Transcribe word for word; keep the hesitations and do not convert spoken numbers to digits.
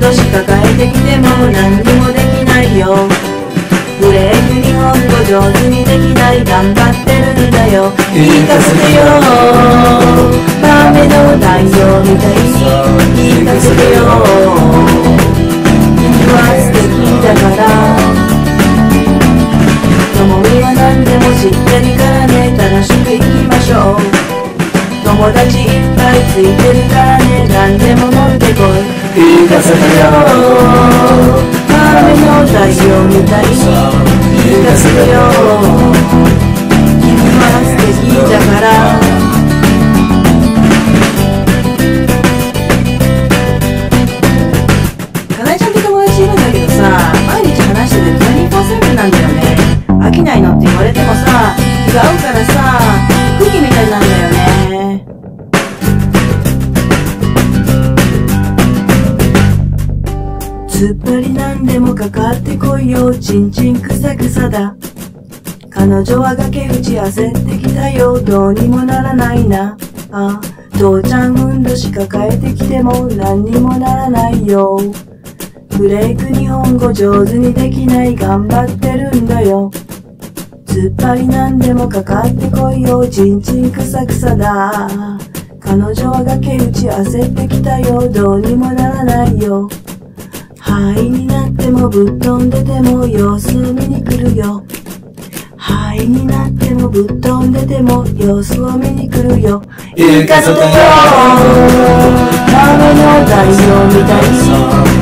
どし抱えてきても何にもできないよ。ブレーク日本語上手にできない頑張ってるんだよ。聞かせてよ豆の太陽みたいに聞かせてよ。君は素敵だから友美は何でも知ってるからね。楽しくいきましょう。友達いっぱいついてるからね。何でも持ってこい。聞かせてよ雨の太陽みたいに聞かせてよ。君は素敵だからかなえちゃんって友達いるんだけどさ、毎日話しててにじゅうよじかんセブンなんだよね。飽きないのって言われてもさ、気が合うからさ、空気みたいなんだよね。突っ張りなんでもかかってこいよ。ちんちんくさくさだ。彼女は崖打ち焦ってきたよ。どうにもならないな。あ、父ちゃんふんどし抱えてきても何にもならないよ。ブレイク日本語上手にできない頑張ってるんだよ。突っ張りなんでもかかってこいよ。ちんちんくさくさだ。彼女は崖打ち焦ってきたよ。どうにもならないよ。灰になってもぶっ飛んでても様子を見に来るよ。灰になってもぶっ飛んでても様子を見に来るよ。行かせてよ雨の太陽みたいに